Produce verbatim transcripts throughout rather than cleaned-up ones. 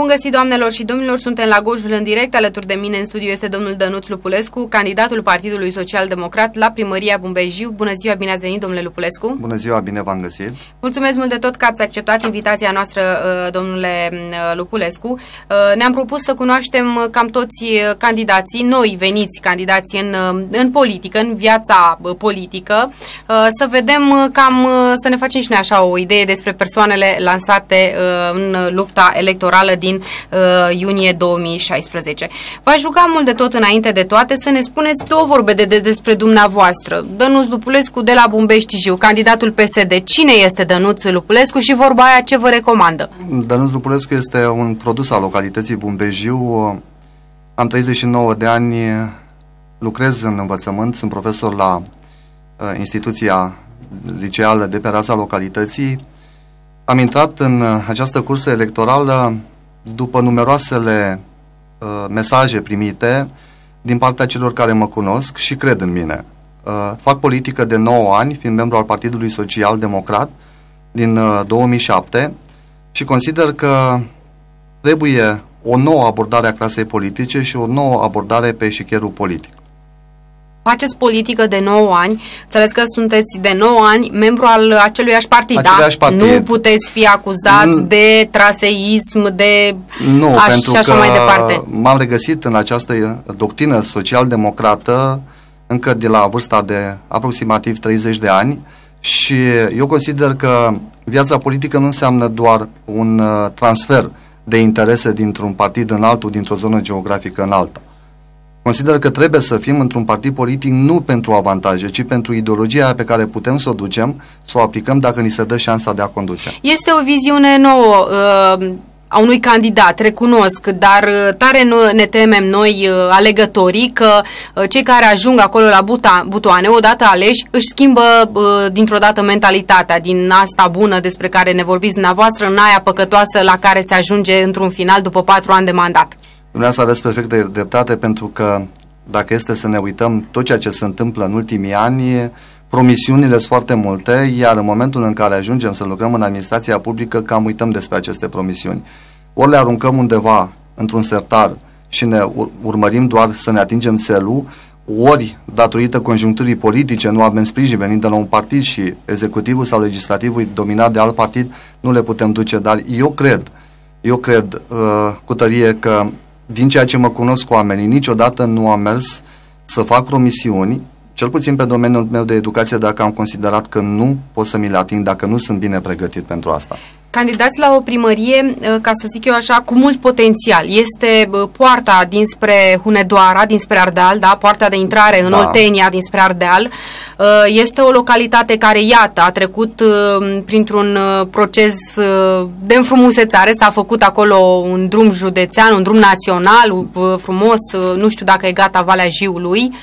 Bun găsit, doamnelor și domnilor, suntem la Gojul în direct. Alături de mine în studio este domnul Dănuț Lupulescu, candidatul Partidului Social Democrat la primăria Bumbeș-Jiu. Bună ziua, bine ați venit, domnule Lupulescu. Bună ziua, bine v-am găsit. Mulțumesc mult de tot că ați acceptat invitația noastră, domnule Lupulescu. Ne-am propus să cunoaștem cam toți candidații, noi veniți candidați în, în politică, în viața politică, să vedem cam, să ne facem și noi așa o idee despre persoanele lansate în lupta electorală din uh, iunie două mii șaisprezece. V-aș ruga mult de tot, înainte de toate, să ne spuneți două vorbe de, de, despre dumneavoastră. Dănuț Lupulescu de la Bumbeș-Jiu, candidatul P S D. Cine este Dănuț Lupulescu și vorba aia ce vă recomandă? Dănuț Lupulescu este un produs al localității Bumbeș-Jiu. Am treizeci și nouă de ani, lucrez în învățământ, sunt profesor la uh, instituția liceală de pe raza localității. Am intrat în această cursă electorală după numeroasele uh, mesaje primite din partea celor care mă cunosc și cred în mine. Uh, fac politică de nouă ani, fiind membru al Partidului Social Democrat din uh, două mii șapte și consider că trebuie o nouă abordare a clasei politice și o nouă abordare pe eșichierul politic. Faceți politică de nouă ani, înțeles că sunteți de nouă ani membru al aceluiași partid, Aceleași da? partid. Nu puteți fi acuzat N de traseism, de nu, aș, pentru și așa că mai departe. M-am regăsit în această doctrină social-democrată încă de la vârsta de aproximativ treizeci de ani și eu consider că viața politică nu înseamnă doar un transfer de interese dintr-un partid în altul, dintr-o zonă geografică în alta. Consider că trebuie să fim într-un partid politic nu pentru avantaje, ci pentru ideologia pe care putem să o ducem, să o aplicăm dacă ni se dă șansa de a conduce. Este o viziune nouă uh, a unui candidat, recunosc, dar uh, tare nu ne temem noi, uh, alegătorii, că uh, cei care ajung acolo la buta, butoane, odată aleși, își schimbă uh, dintr-o dată mentalitatea din asta bună despre care ne vorbiți dumneavoastră, în aia păcătoasă la care se ajunge într-un final după patru ani de mandat. Dumneavoastră aveți perfectă dreptate, pentru că dacă este să ne uităm tot ceea ce se întâmplă în ultimii ani, promisiunile sunt foarte multe, iar în momentul în care ajungem să lucrăm în administrația publică, cam uităm despre aceste promisiuni. Ori le aruncăm undeva într-un sertar și ne urmărim doar să ne atingem țelul, ori, datorită conjuncturii politice, nu avem sprijin venind de la un partid și executivul sau legislativul dominat de alt partid, nu le putem duce. Dar eu cred, eu cred uh, cu tărie că din ceea ce mă cunosc cu oamenii, niciodată nu am mers să fac promisiuni, cel puțin pe domeniul meu de educație, dacă am considerat că nu pot să mi le ating, dacă nu sunt bine pregătit pentru asta. Candidați la o primărie, ca să zic eu așa, cu mult potențial. Este poarta dinspre Hunedoara, dinspre Ardeal, da? Poarta de intrare în da. Oltenia, dinspre Ardeal. Este o localitate care, iată, a trecut printr-un proces de înfrumusețare. S-a făcut acolo un drum județean, un drum național frumos, nu știu dacă e gata Valea Jiului,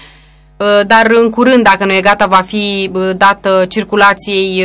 dar în curând, dacă nu e gata, va fi dată circulației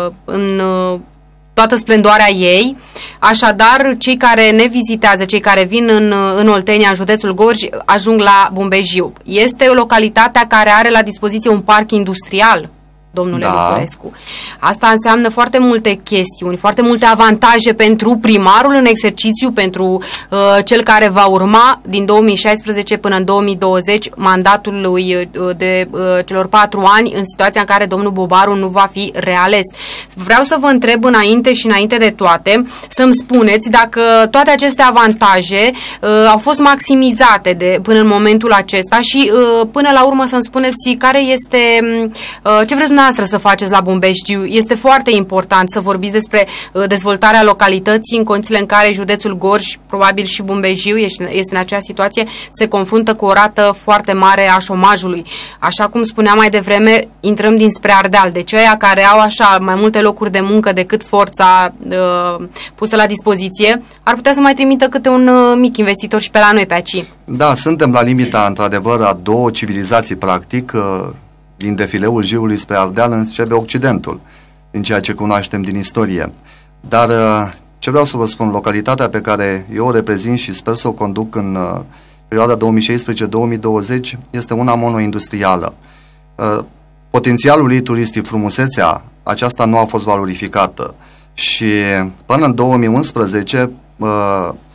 în toată splendoarea ei. Așadar, cei care ne vizitează, cei care vin în, în Oltenia, în județul Gorj, ajung la Bumbeș-Jiu. Este o localitate care are la dispoziție un parc industrial, domnule da. Lupulescu. Asta înseamnă foarte multe chestiuni, foarte multe avantaje pentru primarul în exercițiu, pentru uh, cel care va urma din două mii șaisprezece până în două mii douăzeci mandatul lui uh, de uh, celor patru ani, în situația în care domnul Bobaru nu va fi reales. Vreau să vă întreb înainte și înainte de toate, să-mi spuneți dacă toate aceste avantaje uh, au fost maximizate de, până în momentul acesta și uh, până la urmă să-mi spuneți care este, uh, ce vreți să faceți la Bumbeș-Jiu. Este foarte important să vorbiți despre uh, dezvoltarea localității în condițiile în care județul Gorj, probabil și Bumbeș-Jiu este, este în aceeași situație, se confruntă cu o rată foarte mare a șomajului. Așa cum spuneam mai devreme, intrăm dinspre Ardeal. Deci aia care au așa mai multe locuri de muncă decât forța uh, pusă la dispoziție, ar putea să mai trimită câte un uh, mic investitor și pe la noi pe aici. Da, suntem la limita, într-adevăr, a două civilizații, practic. Uh, din defileul Jiului spre Ardeal începe Occidentul, din ceea ce cunoaștem din istorie. Dar ce vreau să vă spun, localitatea pe care eu o reprezint și sper să o conduc în perioada două mii șaisprezece două mii douăzeci este una monoindustrială. Potențialul ei turistic, frumusețea, aceasta nu a fost valorificată și până în două mii unsprezece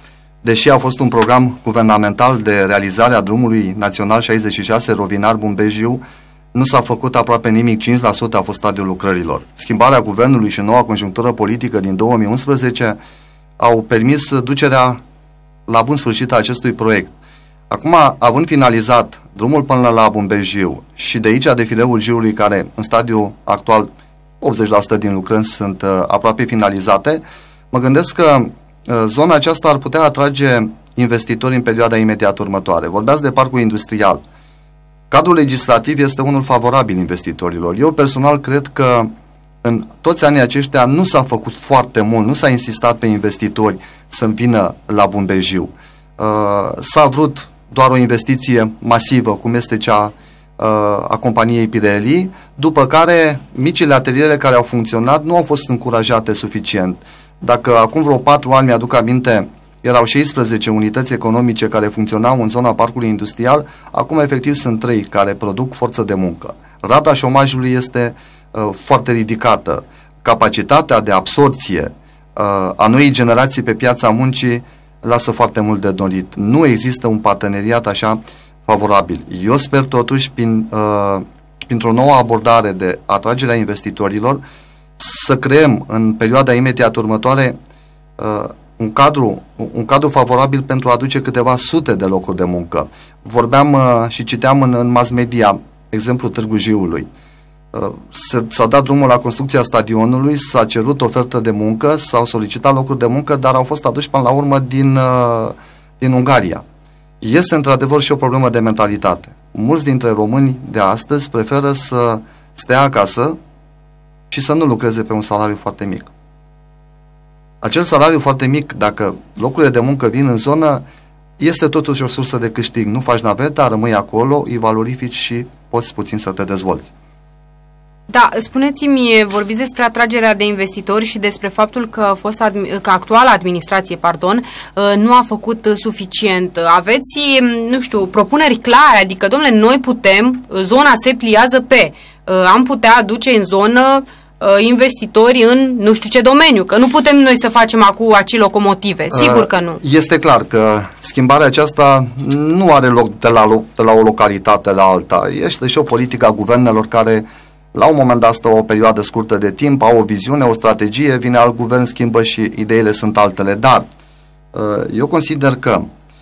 deși a fost un program guvernamental de realizare a drumului național șaizeci și șase Rovinar-Bumbeș-Jiu, nu s-a făcut aproape nimic, cinci la sută a fost stadiul lucrărilor. Schimbarea guvernului și noua conjunctură politică din două mii unsprezece au permis ducerea la bun sfârșit a acestui proiect. Acum, având finalizat drumul până la Bumbeș-Jiu și de aici defileul Jiului, care în stadiul actual optzeci la sută din lucrări sunt uh, aproape finalizate, mă gândesc că uh, zona aceasta ar putea atrage investitori în perioada imediat următoare. Vorbeați de parcul industrial. Cadrul legislativ este unul favorabil investitorilor. Eu personal cred că în toți anii aceștia nu s-a făcut foarte mult, nu s-a insistat pe investitori să vină la Bumbeș-Jiu. Uh, s-a vrut doar o investiție masivă, cum este cea uh, a companiei Pirelli, după care micile ateliere care au funcționat nu au fost încurajate suficient. Dacă acum vreo patru ani, mi-aduc aminte, erau șaisprezece unități economice care funcționau în zona parcului industrial, acum efectiv sunt trei care produc forță de muncă. Rata șomajului este uh, foarte ridicată. Capacitatea de absorție uh, a noii generații pe piața muncii lasă foarte mult de dorit. Nu există un parteneriat așa favorabil. Eu sper totuși, prin, uh, printr-o nouă abordare de atragerea investitorilor, să creăm în perioada imediat următoare uh, un cadru, un cadru favorabil pentru a aduce câteva sute de locuri de muncă. Vorbeam uh, și citeam în, în mass media exemplul Târgu Jiului. Uh, s-a dat drumul la construcția stadionului, s-a cerut ofertă de muncă, s-au solicitat locuri de muncă, dar au fost aduși până la urmă din, uh, din Ungaria. Este într-adevăr și o problemă de mentalitate. Mulți dintre români de astăzi preferă să stea acasă și să nu lucreze pe un salariu foarte mic. Acel salariu foarte mic, dacă locurile de muncă vin în zonă, este totuși o sursă de câștig. Nu faci naveta, rămâi acolo, îi valorifici și poți puțin să te dezvolți. Da, spuneți-mi, vorbiți despre atragerea de investitori și despre faptul că, fost că actuala administrație, pardon, nu a făcut suficient. Aveți, nu știu, propuneri clare, adică, domnule, noi putem, zona se pliază pe, am putea aduce în zonă investitori în nu știu ce domeniu, că nu putem noi să facem acum acei locomotive, sigur că nu. Este clar că schimbarea aceasta nu are loc de la, de la o localitate la alta. Este și o politică a guvernelor care la un moment dat stă o perioadă scurtă de timp, au o viziune, o strategie, vine alt guvern, schimbă și ideile sunt altele. Dar eu consider că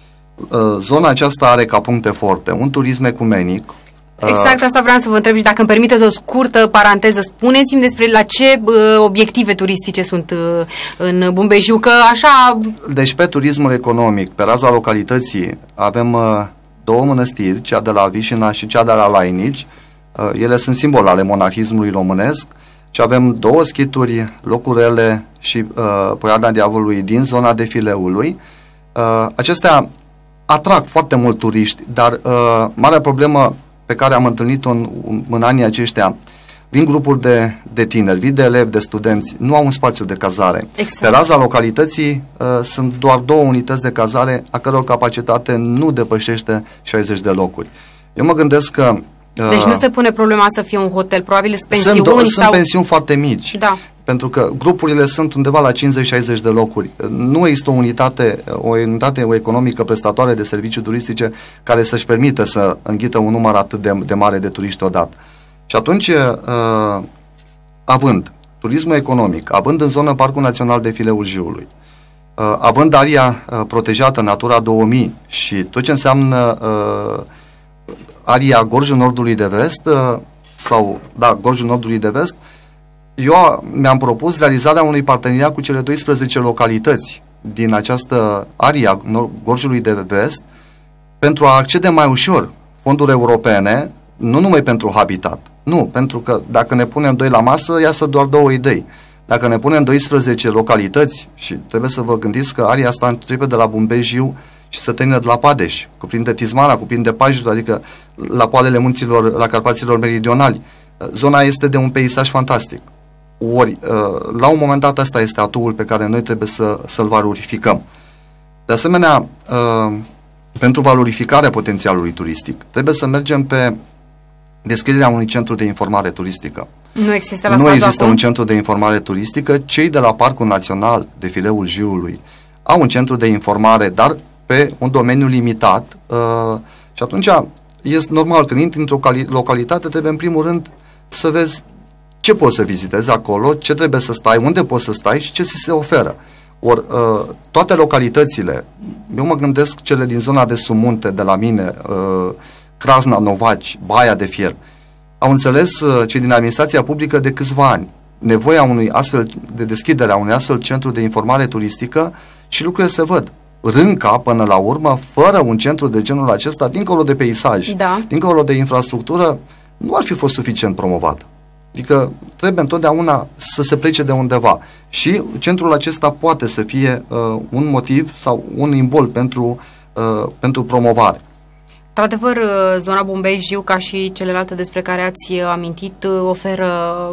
zona aceasta are ca puncte forte un turism ecumenic. Exact asta vreau să vă întreb și dacă îmi permiteți o scurtă paranteză, spuneți-mi despre la ce uh, obiective turistice sunt uh, în Bumbeș-Jiu, că așa... Deci pe turismul economic, pe raza localității, avem uh, două mănăstiri, cea de la Vișina și cea de la Lainici. Uh, ele sunt simbol ale monarhismului românesc. Și avem două schituri, Locurele și uh, Poiana Diavolului din zona defileului. Uh, acestea atrag foarte mult turiști, dar uh, marea problemă pe care am întâlnit-o în, în anii aceștia, vin grupuri de, de tineri, vin de elevi, de studenți, nu au un spațiu de cazare. Exact. Pe raza localității uh, sunt doar două unități de cazare, a căror capacitate nu depășește șaizeci de locuri. Eu mă gândesc că... Uh, deci nu se pune problema să fie un hotel, probabil sunt pensiuni sunt, sau... Sunt pensiuni foarte mici. Da. Pentru că grupurile sunt undeva la cincizeci șaizeci de locuri. Nu există o unitate, o unitate o economică prestatoare de servicii turistice care să-și permită să înghită un număr atât de, de mare de turiști odată. Și atunci, uh, având turismul economic, având în zonă Parcul Național Defileul Jiului, uh, având aria uh, protejată Natura două mii și tot ce înseamnă uh, aria Gorjul Nordului de Vest, uh, sau, da, Gorjul Nordului de Vest, eu mi-am propus realizarea unui parteneriat cu cele douăsprezece localități din această aria Gorjului de Vest pentru a accede mai ușor fonduri europene, nu numai pentru habitat. Nu, pentru că dacă ne punem doi la masă, iasă doar două idei. Dacă ne punem douăsprezece localități, și trebuie să vă gândiți că aria asta începe de la Bumbeș-Jiu și se termină de la Padeș, cuprinde Tismana, cuprinde Pajul, adică la poalele munților, la Carpaților Meridionali. Zona este de un peisaj fantastic. Ori, la un moment dat, asta este atuul pe care noi trebuie să, să-l valorificăm. De asemenea, pentru valorificarea potențialului turistic, trebuie să mergem pe deschiderea unui centru de informare turistică. Nu există la Nu există acum? un centru de informare turistică. Cei de la Parcul Național Defileul Jiului au un centru de informare, dar pe un domeniu limitat uh, și atunci este normal, când intri într-o localitate, trebuie în primul rând să vezi ce poți să vizitezi acolo, ce trebuie să stai, unde poți să stai și ce ți se oferă. Ori uh, toate localitățile, eu mă gândesc cele din zona de submunte de la mine, uh, Crasna, Novaci, Baia de Fier, au înțeles uh, cei din administrația publică de câțiva ani nevoia unui astfel de deschidere a unui astfel centru de informare turistică și lucrurile se văd. Rânca, până la urmă, fără un centru de genul acesta, dincolo de peisaj, da. dincolo de infrastructură, nu ar fi fost suficient promovat. Adică trebuie întotdeauna să se plece de undeva. Și centrul acesta poate să fie uh, un motiv sau un imbol pentru, uh, pentru promovare. Într-adevăr, zona Bumbei-Jiu, ca și celelalte despre care ați amintit, oferă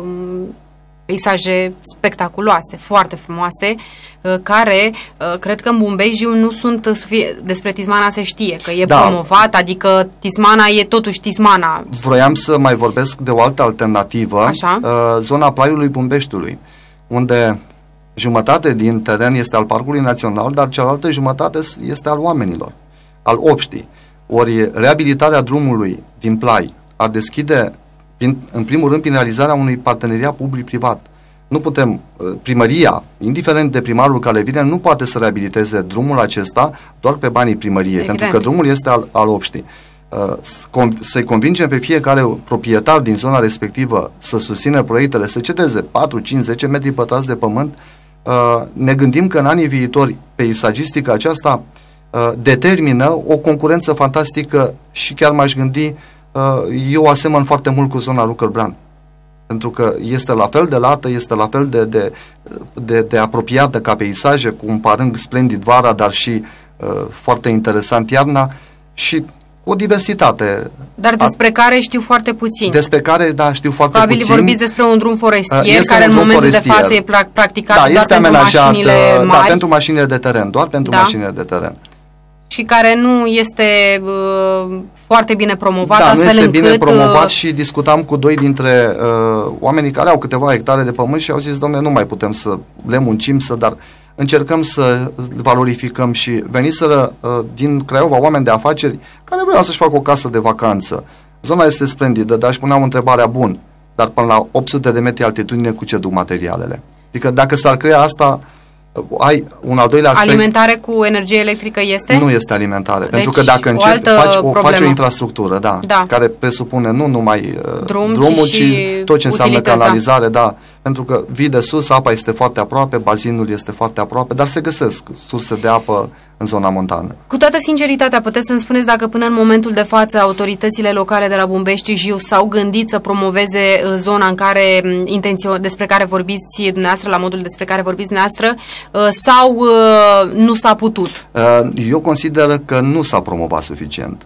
peisaje spectaculoase, foarte frumoase, care, cred că în Bumbei-Jiu nu sunt suficient. Despre Tismana se știe, că e da. promovat, adică Tismana e totuși Tismana. Vroiam să mai vorbesc de o altă alternativă, Așa? zona Plaiului Bumbeștiului, unde jumătate din teren este al Parcului Național, dar cealaltă jumătate este al oamenilor, al obștii. Ori reabilitarea drumului din Plai ar deschide, în primul rând, prin realizarea unui parteneriat public-privat. Nu putem, primăria, indiferent de primarul care vine, nu poate să reabiliteze drumul acesta doar pe banii primăriei, Evident. pentru că drumul este al, al obștii. Să-i convingem pe fiecare proprietar din zona respectivă să susțină proiectele, să cedeze patru, cinci, zece metri pătrați de pământ, ne gândim că în anii viitori peisagistica aceasta determină o concurență fantastică și chiar m-aș gândi, eu asemăn foarte mult cu zona Lucăr-Bran, pentru că este la fel de lată, este la fel de, de, de, de apropiată ca peisaje, cu un parâng splendid vara, dar și uh, foarte interesant iarna și o diversitate. Dar despre a, care știu foarte puțin. Despre care, da, știu foarte Probabil puțin. Probabil vorbiți despre un drum forestier, este care în momentul forestier. de față e practicat da, doar este pentru mașinile mari. Da, pentru mașinile de teren, doar pentru da. mașinile de teren. Și care nu este uh, foarte bine promovat, da, astfel nu este încât, bine promovat și discutam cu doi dintre uh, oamenii care au câteva hectare de pământ și au zis, dom'le, nu mai putem să le muncim, să, dar încercăm să valorificăm și veniseră uh, din Craiova oameni de afaceri care vreau să-și facă o casă de vacanță. Zona este splendidă, dar își puneau întrebarea, bun, dar până la opt sute de metri altitudine cu ce duc materialele? Adică dacă s-ar crea asta, ai un al doilea aspect. Alimentare cu energie electrică este? Nu este alimentare, deci, pentru că dacă o încerci, faci, o, faci o infrastructură, da, da, care presupune nu numai Drum, drumul, ci, ci tot ce înseamnă utilități, canalizare, da. da, pentru că vii de sus, apa este foarte aproape, bazinul este foarte aproape, dar se găsesc surse de apă în zona montană. Cu toată sinceritatea, puteți să-mi spuneți dacă până în momentul de față autoritățile locale de la Bumbești-Jiu s-au gândit să promoveze zona în care, intențio, despre care vorbiți dumneavoastră, la modul despre care vorbiți dumneavoastră, sau nu s-a putut? Eu consider că nu s-a promovat suficient.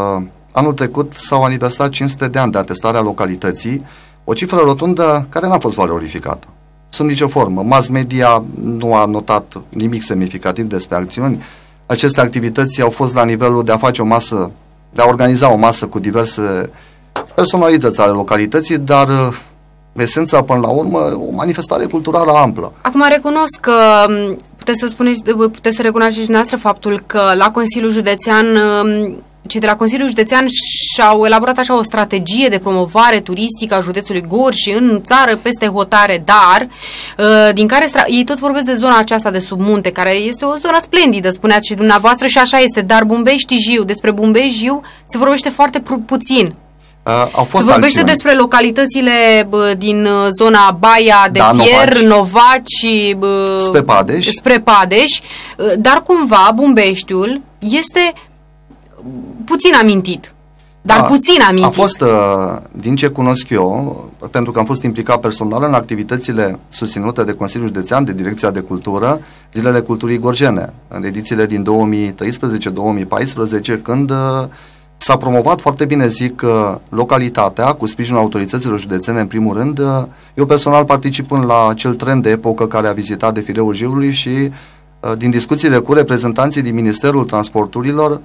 Anul trecut s-au aniversat cinci sute de ani de atestarea localității, o cifră rotundă care n-a fost valorificată. Sub nicio formă. Mass media nu a notat nimic semnificativ despre acțiuni. Aceste activități au fost la nivelul de a face o masă, de a organiza o masă cu diverse personalități ale localității, dar esența, până la urmă, o manifestare culturală amplă. Acum recunosc că puteți să spuneți, puteți să recunoașteți dumneavoastră faptul că la Consiliul Județean, cei de la Consiliul Județean și-au elaborat așa o strategie de promovare turistică a județului Gorj și în țară peste hotare, dar din care ei tot vorbesc de zona aceasta de sub munte, care este o zonă splendidă, spuneați și dumneavoastră, și așa este, dar Bumbești-Jiu, despre Bumbești-Jiu se vorbește foarte puțin. Uh, au fost se vorbește acțiuni. despre localitățile bă, din zona Baia de da, Fier, Novaci, bă, spre Padeș. spre Padeș, dar cumva Bumbeștiul este puțin amintit. Dar da, puțin amintit. A fost, uh, din ce cunosc eu, pentru că am fost implicat personal în activitățile susținute de Consiliul Județean, de Direcția de Cultură, Zilele Culturii Gorjene, în edițiile din două mii treisprezece două mii paisprezece, când uh, s-a promovat foarte bine, zic, localitatea, cu sprijinul autorităților județene în primul rând. Eu personal participând la acel tren de epocă care a vizitat defileul Jiului și din discuțiile cu reprezentanții din Ministerul Transporturilor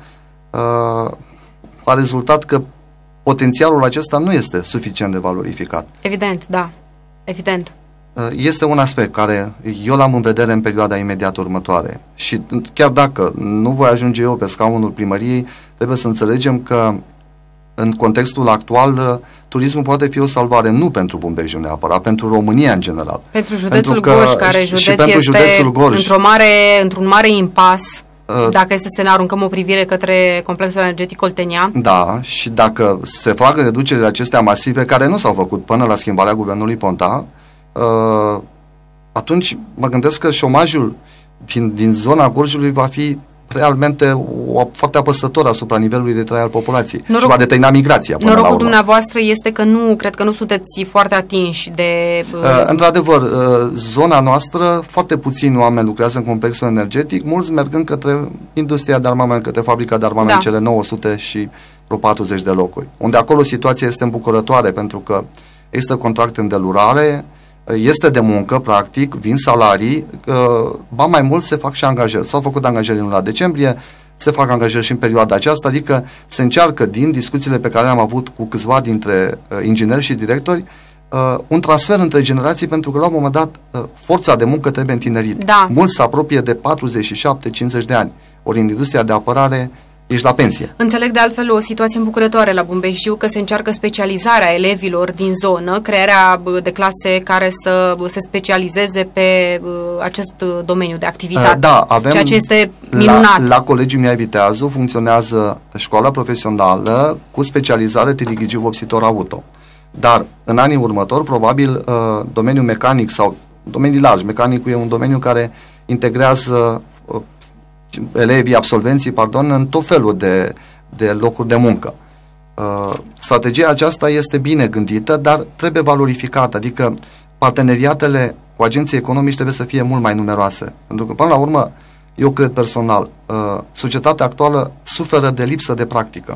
a rezultat că potențialul acesta nu este suficient de valorificat. Evident, da. Evident. este un aspect care eu l-am în vedere în perioada imediat următoare. Și chiar dacă nu voi ajunge eu pe scaunul primăriei, trebuie să înțelegem că în contextul actual, turismul poate fi o salvare nu pentru Bumbejul neapărat, pentru România în general. Pentru județul Gorj, care județ este într-o mare, într-un mare impas, uh, dacă este să ne aruncăm o privire către complexul energetic Oltenia. Da, și dacă se fac reducerile acestea masive, care nu s-au făcut până la schimbarea guvernului Ponta, uh, atunci mă gândesc că șomajul din, din zona Gorjului va fi realmente o, foarte apăsător asupra nivelului de trai al populației. Noroc, și va determina migrația. Norocul dumneavoastră este că nu, cred că nu sunteți foarte atinși de... Uh, într-adevăr, uh, zona noastră, foarte puțini oameni lucrează în complexul energetic, mulți mergând către industria de armament, către fabrica de armament, da. Cele nouă sute și vreo patruzeci de locuri. Unde acolo situația este îmbucurătoare, pentru că există contract în delurare, este de muncă, practic, vin salarii, ba mai mult se fac și angajări. S-au făcut angajări în luna decembrie, se fac angajări și în perioada aceasta, adică se încearcă din discuțiile pe care le-am avut cu câțiva dintre ingineri și directori, un transfer între generații, pentru că la un moment dat forța de muncă trebuie întinerit. Da. Mulți se apropie de patruzeci și șapte cincizeci de ani, ori în industria de apărare ești la pensie. Înțeleg de altfel o situație îmbucurătoare la Bumbeștiu, că se încearcă specializarea elevilor din zonă, crearea de clase care să se specializeze pe acest domeniu de activitate. Da, avem, ceea ce este minunat. La, la Colegiul Mihai Viteazu funcționează școala profesională cu specializare telighigiu vopsitor auto. Dar în anii următori, probabil, domeniul mecanic sau domenii largi, mecanicul e un domeniu care integrează elevii, absolvenții, pardon, în tot felul de, de locuri de muncă. Uh, strategia aceasta este bine gândită, dar trebuie valorificată, adică parteneriatele cu agenții economici trebuie să fie mult mai numeroase. Pentru că, până la urmă, eu cred personal, uh, societatea actuală suferă de lipsă de practică.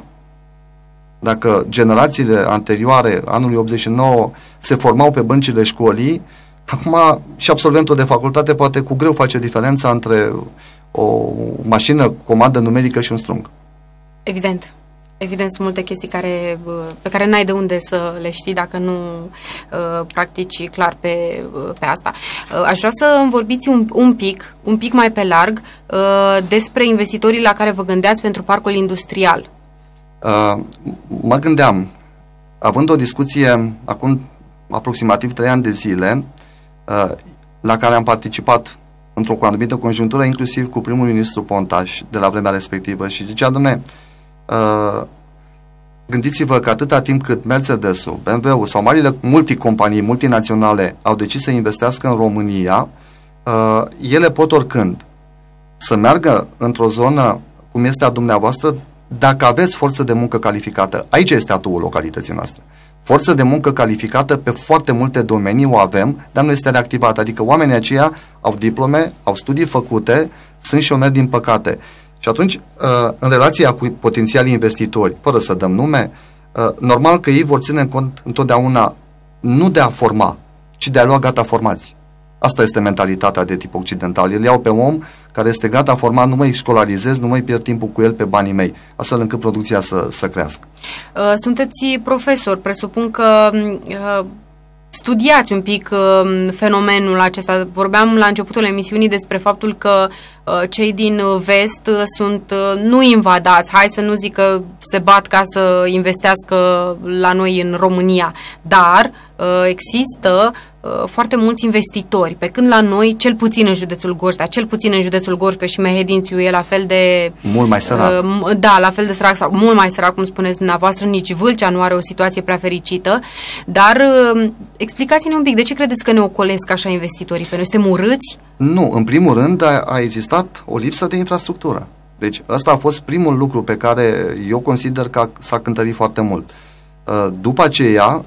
Dacă generațiile anterioare, anului optzeci și nouă, se formau pe băncile școlii, acum și absolventul de facultate poate cu greu face diferența între o mașină, comandă numerică și un strung. Evident. Evident, sunt multe chestii care, pe care n-ai de unde să le știi dacă nu uh, practici clar pe, pe asta. Uh, aș vrea să îmi vorbiți un, un pic, un pic mai pe larg, uh, despre investitorii la care vă gândeați pentru parcul industrial. Uh, mă gândeam, având o discuție acum aproximativ trei ani de zile, uh, la care am participat într-o anumită conjunctură, inclusiv cu primul ministru Pontaș de la vremea respectivă, și zicea, dom'le, uh, gândiți-vă că atâta timp cât Mercedes-ul, B M W-ul sau marile multicompanii, multinaționale au decis să investească în România, uh, ele pot oricând să meargă într-o zonă cum este a dumneavoastră, dacă aveți forță de muncă calificată. Aici este atuul localității noastre. Forță de muncă calificată pe foarte multe domenii o avem, dar nu este reactivată. Adică oamenii aceia au diplome, au studii făcute, sunt șomeri din păcate. Și atunci, în relația cu potențialii investitori, fără să dăm nume, normal că ei vor ține cont întotdeauna nu de a forma, ci de a lua gata formați. Asta este mentalitatea de tip occidental. El iau pe om care este gata format, nu mai școlarizez, nu mai pierd timpul cu el pe banii mei, astfel încât producția să, să crească. Sunteți profesor, presupun că studiați un pic fenomenul acesta. Vorbeam la începutul emisiunii despre faptul că cei din vest sunt nu invadați, hai să nu zic că se bat ca să investească la noi în România, dar există foarte mulți investitori, pe când la noi, cel puțin în județul Gorj, dar cel puțin în județul Gorj, că și Mehedințiu e la fel de... Mult mai sărac. Da, la fel de sărac, sau mult mai sărac, cum spuneți dumneavoastră, nici Vâlcea nu are o situație prea fericită, dar explicați-ne un pic, de ce credeți că ne ocolesc așa investitorii? Pe noi suntem urâți? Nu, în primul rând a, a existat o lipsă de infrastructură. Deci ăsta a fost primul lucru pe care eu consider că s-a cântărit foarte mult. După aceea...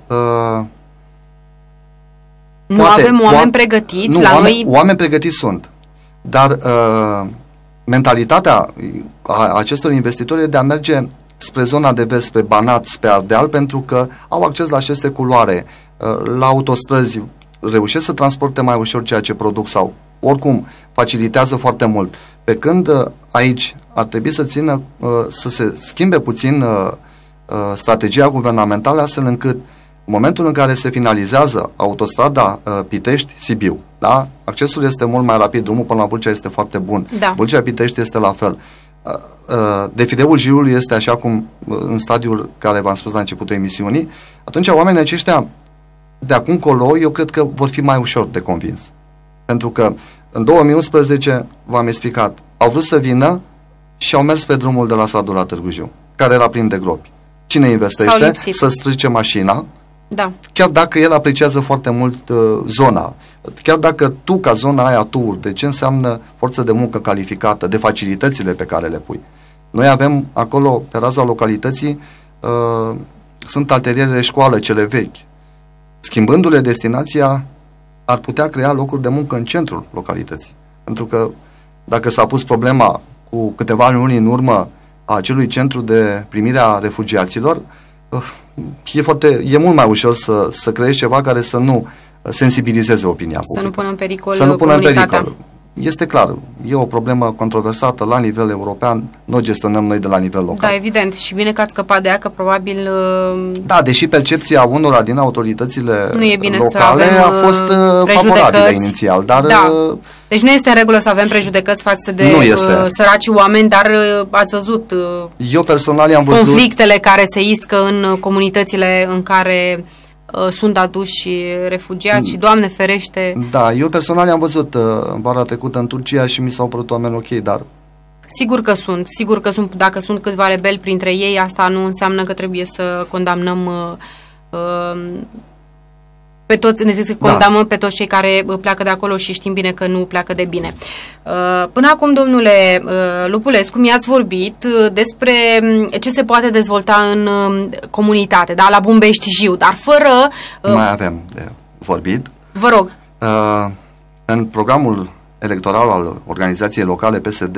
Nu poate, avem oameni poate, pregătiți nu, la oameni, noi? Oameni pregătiți sunt. Dar uh, mentalitatea a acestor investitori e de a merge spre zona de vest, spre Banat, spre Ardeal, pentru că au acces la aceste culoare. Uh, la autostrăzi reușesc să transporte mai ușor ceea ce produc sau oricum facilitează foarte mult. Pe când uh, aici ar trebui să țină, uh, să se schimbe puțin uh, uh, strategia guvernamentală, astfel încât În momentul în care se finalizează autostrada uh, Pitești-Sibiu, da? Accesul este mult mai rapid, drumul până la Vâlcea este foarte bun. Da. Vâlcea-Pitești este la fel. Uh, uh, defideul Jiului este așa cum uh, în stadiul care v-am spus la începutul emisiunii, atunci oamenii aceștia de acum colo, eu cred că vor fi mai ușor de convins. Pentru că în două mii unsprezece, v-am explicat, au vrut să vină și au mers pe drumul de la Sadul la Târgu Jiu, care era plin de gropi. Cine investește? Să strice mașina, da. Chiar dacă el apreciază foarte mult uh, zona. Chiar dacă tu, ca zona aia, tu, de ce înseamnă forță de muncă calificată, de facilitățile pe care le pui. Noi avem acolo, pe raza localității, uh, sunt atelierele școală, cele vechi. Schimbându-le destinația, ar putea crea locuri de muncă în centrul localității. Pentru că dacă s-a pus problema cu câteva luni în urmă a acelui centru de primire a refugiaților, e, foarte, e mult mai ușor să, să creezi ceva care să nu sensibilizeze opinia publică. Să nu pună în pericol Să nu pună în comunitatea. pericol. Este clar, e o problemă controversată la nivel european, nu o gestionăm noi de la nivel local. Da, evident. Și bine că ați scăpat de ea, că probabil... Da, deși percepția unora din autoritățile nu e bine locale să avem a fost favorabilă inițial, dar... Da. Deci nu este în regulă să avem prejudecăți față de uh, săracii oameni, dar uh, ați văzut uh, Eu personal am văzut conflictele care se iscă în comunitățile în care uh, sunt aduși refugiați și, Doamne ferește... Da, eu personal am văzut uh, vara trecută în Turcia și mi s-au părut oameni ok, dar... Sigur că sunt, sigur că sunt, dacă sunt câțiva rebeli printre ei, asta nu înseamnă că trebuie să condamnăm... Uh, uh, pe toți, ne zic să condamnăm da. pe toți cei care pleacă de acolo și știm bine că nu pleacă de bine. Până acum, domnule Lupulescu, mi-ați vorbit despre ce se poate dezvolta în comunitate, da, la Bumbești-Jiu, dar fără... Mai avem de vorbit. Vă rog. În programul electoral al organizației locale P S D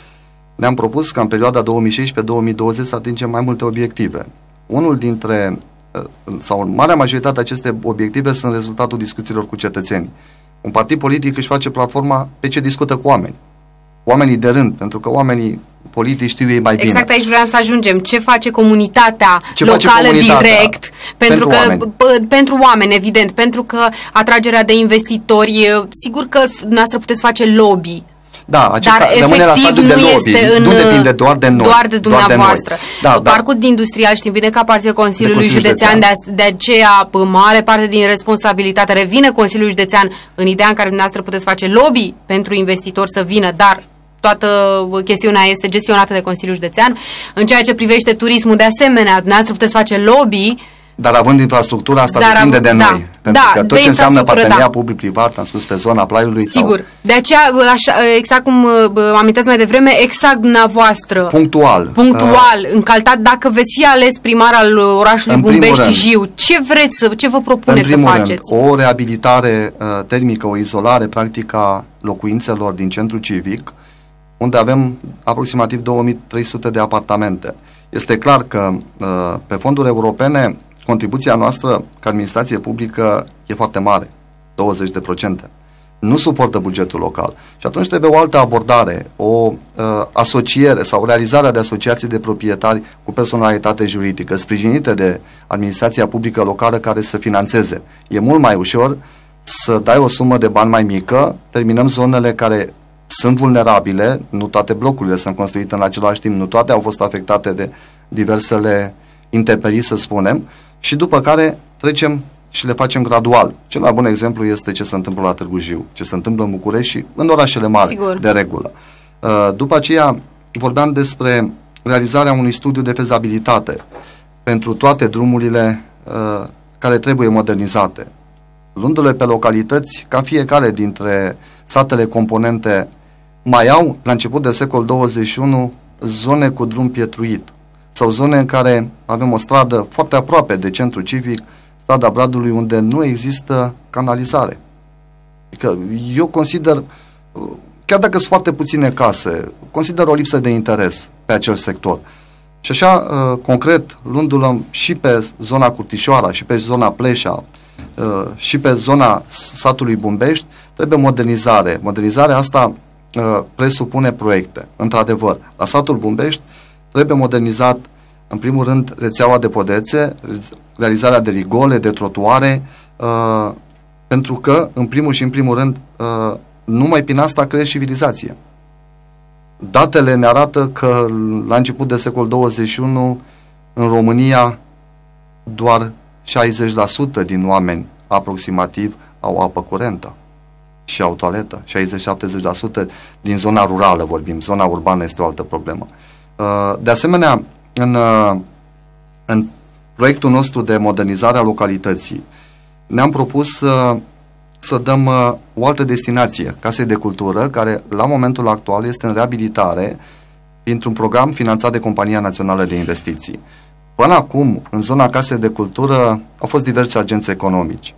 ne-am propus ca în perioada două mii șaisprezece două mii douăzeci să atingem mai multe obiective. Unul dintre sau în marea majoritate aceste obiective sunt rezultatul discuțiilor cu cetățenii. Un partid politic își face platforma pe ce discută cu oameni. Oamenii de rând, pentru că oamenii politici știu ei mai bine. Exact, aici vreau să ajungem. Ce face comunitatea ce locală face comunitatea direct? Pentru, pentru că oameni. pentru oameni, evident, pentru că atragerea de investitori, sigur că dumneavoastră puteți face lobby. Da, acesta rămâne la stadiul de lobby, în, nu depinde doar de noi. Doar de dumneavoastră. Da, Parcul da. industrial, știm bine că aparține Consiliului Județean, de, de aceea mare parte din responsabilitate revine Consiliului Județean în ideea în care dumneavoastră puteți face lobby pentru investitori să vină, dar toată chestiunea este gestionată de Consiliul Județean. În ceea ce privește turismul, de asemenea, dumneavoastră puteți face lobby. Dar având infrastructura asta Dar depinde de da, noi. Pentru da, că tot ce înseamnă parteneriat da. public-privat, am spus pe zona Plaiului. Sigur. Sau... De aceea, așa, exact cum am amintesc mai devreme, exact dumneavoastră. Punctual. Punctual, uh, în calitate, dacă veți fi ales primar al orașului Bumbești-Jiu, ce vreți, ce vă propuneți să faceți? Rând, o reabilitare uh, termică, o izolare practică a locuințelor din centru civic, unde avem aproximativ două mii trei sute de apartamente. Este clar că uh, pe fonduri europene contribuția noastră ca administrație publică e foarte mare, douăzeci de procente. Nu suportă bugetul local. Și atunci trebuie o altă abordare, o uh, asociere sau realizarea de asociații de proprietari cu personalitate juridică, sprijinite de administrația publică locală care să finanțeze. E mult mai ușor să dai o sumă de bani mai mică, terminăm zonele care sunt vulnerabile, nu toate blocurile sunt construite în același timp, nu toate au fost afectate de diversele interperii, să spunem, și după care trecem și le facem gradual. Cel mai bun exemplu este ce se întâmplă la Târgu Jiu, ce se întâmplă în București și în orașele mari, Sigur. de regulă. După aceea vorbeam despre realizarea unui studiu de fezabilitate pentru toate drumurile care trebuie modernizate. Luându-le pe localități, ca fiecare dintre satele componente mai au, la început de secol douăzeci și unu, zone cu drum pietruit sau zone în care avem o stradă foarte aproape de centru civic, strada Bradului, unde nu există canalizare. Adică eu consider, chiar dacă sunt foarte puține case, consider o lipsă de interes pe acel sector. Și așa, concret, luându-l și pe zona Curtișoara, și pe zona Pleșa, și pe zona satului Bumbești, trebuie modernizare. Modernizarea asta presupune proiecte. Într-adevăr, la satul Bumbești trebuie modernizat, în primul rând, rețeaua de podețe, realizarea de rigole, de trotuare, uh, pentru că, în primul și în primul rând, uh, numai prin asta crește civilizație. Datele ne arată că la început de secol douăzeci și unu în România doar șaizeci la sută din oameni aproximativ au apă curentă și au toaletă. șaizeci-șaptezeci la sută din zona rurală vorbim, zona urbană este o altă problemă. De asemenea, în, în proiectul nostru de modernizare a localității ne-am propus să, să dăm o altă destinație, Casei de Cultură, care la momentul actual este în reabilitare printr-un program finanțat de Compania Națională de Investiții. Până acum, în zona Casei de Cultură, au fost diverse agenți economici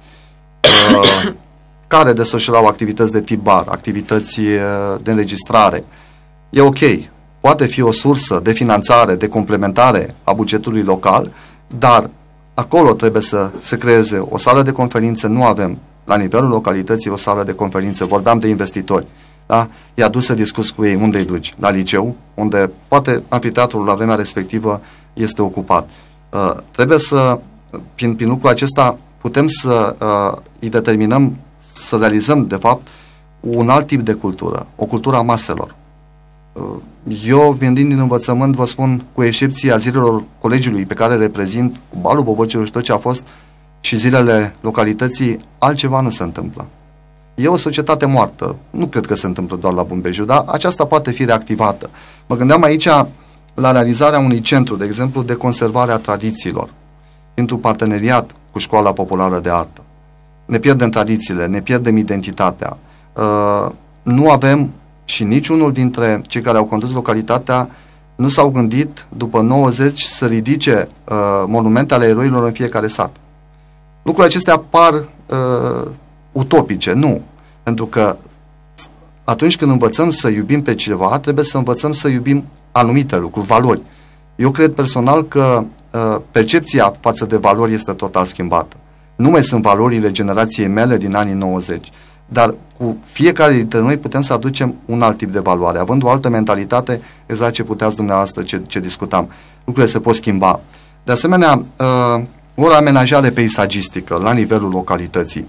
uh, care desfășurau activități de tip bar, activități uh, de înregistrare. E ok, poate fi o sursă de finanțare, de complementare a bugetului local, dar acolo trebuie să se creeze o sală de conferințe. Nu avem la nivelul localității o sală de conferințe, vorbeam de investitori. Da? I-a dus să discuți cu ei, unde îi duci? La liceu, unde poate amfiteatrul la vremea respectivă este ocupat. Uh, trebuie să, prin, prin lucrul acesta, putem să uh, îi determinăm să realizăm, de fapt, un alt tip de cultură, o cultură a maselor. Uh, eu, venind din învățământ, vă spun, cu excepția zilelor colegiului pe care reprezint, cu balul bobocilor și tot ce a fost, și zilele localității, altceva nu se întâmplă. E o societate moartă. Nu cred că se întâmplă doar la Bumbejiu, dar aceasta poate fi reactivată. Mă gândeam aici la realizarea unui centru, de exemplu, de conservare a tradițiilor, într-un parteneriat cu Școala Populară de Artă. Ne pierdem tradițiile, ne pierdem identitatea. Uh, nu avem, și niciunul dintre cei care au condus localitatea nu s-au gândit, după nouăzeci, să ridice uh, monumente ale eroilor în fiecare sat. Lucrurile acestea par uh, utopice, nu. Pentru că atunci când învățăm să iubim pe cineva, trebuie să învățăm să iubim anumite lucruri, valori. Eu cred personal că uh, percepția față de valori este total schimbată. Nu mai sunt valorile generației mele din anii nouăzeci, dar cu fiecare dintre noi putem să aducem un alt tip de valoare, având o altă mentalitate, exact ce puteați dumneavoastră, ce, ce discutam. Lucrurile se pot schimba. De asemenea, uh, o amenajare peisagistică la nivelul localității.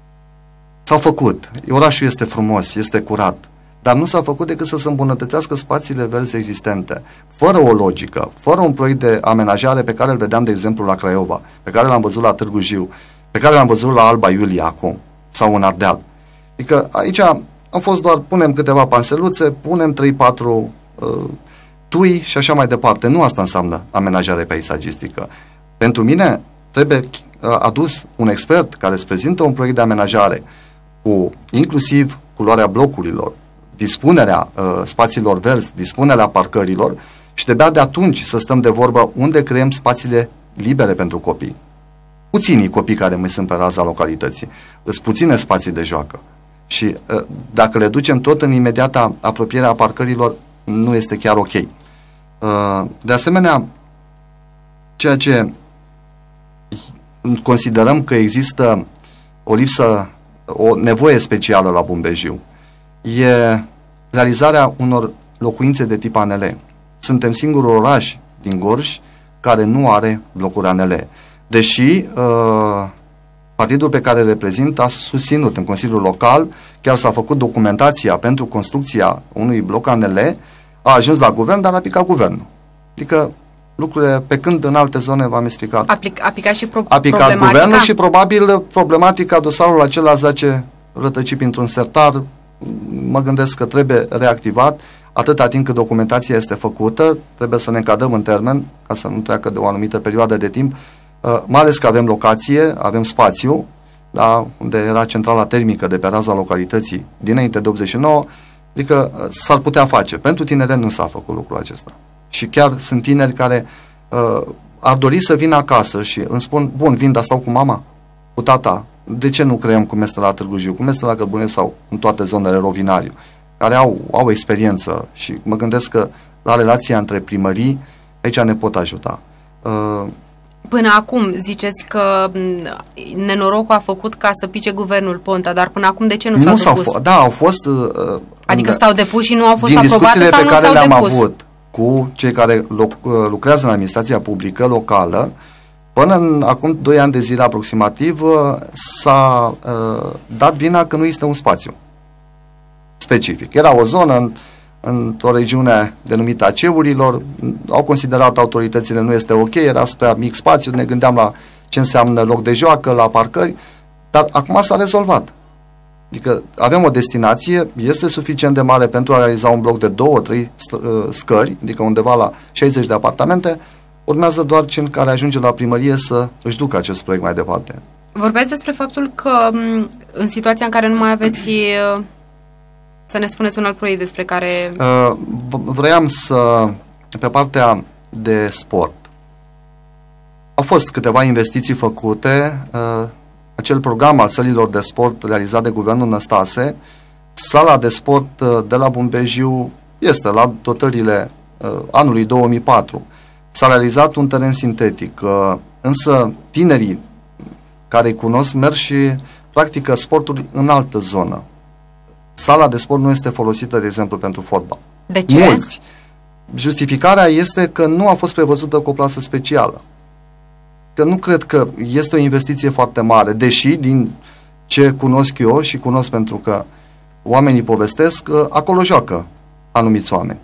S-au făcut. Orașul este frumos, este curat, dar nu s-a făcut decât să se îmbunătățească spațiile verzi existente, fără o logică, fără un proiect de amenajare pe care îl vedeam, de exemplu, la Craiova, pe care l-am văzut la Târgu Jiu, pe care l-am văzut la Alba Iulia acum, sau în Ardeal. Adică aici am fost doar, punem câteva panseluțe, punem trei patru uh, tui și așa mai departe. Nu asta înseamnă amenajare peisagistică. Pentru mine trebuie uh, adus un expert care îți prezintă un proiect de amenajare cu inclusiv culoarea blocurilor, dispunerea uh, spațiilor verzi, dispunerea parcărilor și de-abia de atunci să stăm de vorbă unde creăm spațiile libere pentru copii. Puținii copii care mai sunt pe raza localității, îs puține spații de joacă și uh, dacă le ducem tot în imediata apropiere a parcărilor, nu este chiar ok. Uh, de asemenea, ceea ce considerăm că există o lipsă, o nevoie specială la Bumbejiu, e realizarea unor locuințe de tip A N L. Suntem singurul oraș din Gorj care nu are blocuri A N L. Deși uh, partidul pe care îl reprezint a susținut în Consiliul Local, chiar s-a făcut documentația pentru construcția unui bloc A N L, a ajuns la guvern, dar a picat guvernul. Adică lucrurile, pe când în alte zone v-am explicat. A, pic, a picat și pro- a picat guvernul și probabil problematica dosarul acela zace rătăcit printr-un sertar. Mă gândesc că trebuie reactivat atâta timp cât documentația este făcută, trebuie să ne încadrăm în termen ca să nu treacă de o anumită perioadă de timp, uh, mai ales că avem locație, avem spațiu, da, unde era centrala termică de pe raza localității dinainte de optzeci și nouă, adică uh, s-ar putea face. Pentru tineret nu s-a făcut lucrul acesta. Și chiar sunt tineri care uh, ar dori să vină acasă și îmi spun, bun, vin, dar stau cu mama, cu tata. De ce nu creăm cum este la Târgu Jiu, cum este la Cărbune sau în toate zonele Rovinariu, care au, au experiență și mă gândesc că la relația între primării aici ne pot ajuta. Uh, Până acum ziceți că nenorocul a făcut ca să pice guvernul Ponta, dar până acum de ce nu, nu s-au depus? Da, au fost... Uh, adică s-au depus și nu au fost din aprobate sau pe nu care s-au le-am depus? avut cu cei care lucrează în administrația publică locală, Până în acum doi ani de zile aproximativ s-a uh, dat vina că nu este un spațiu specific. Era o zonă în, într-o regiune denumită a Ceurilor, au considerat autoritățile nu este ok, era prea mic spațiu, ne gândeam la ce înseamnă loc de joacă, la parcări, dar acum s-a rezolvat. Adică avem o destinație, este suficient de mare pentru a realiza un bloc de două, trei scări, adică undeva la șaizeci de apartamente, urmează doar cel care ajunge la primărie să își ducă acest proiect mai departe. Vorbeați despre faptul că în situația în care nu mai aveți, să ne spuneți un alt proiect despre care... Uh, vroiam să, pe partea de sport, au fost câteva investiții făcute, uh, acel program al sălilor de sport realizat de Guvernul Năstase, sala de sport uh, de la Bumbejiu este la dotările uh, anului două mii patru. S-a realizat un teren sintetic, uh, însă tinerii care îi cunosc merg și practică sporturi în altă zonă. Sala de sport nu este folosită, de exemplu, pentru fotbal. De ce? Mulți. Justificarea este că nu a fost prevăzută cu o plasă specială. Că nu cred că este o investiție foarte mare, deși din ce cunosc eu și cunosc pentru că oamenii povestesc, acolo joacă anumiți oameni.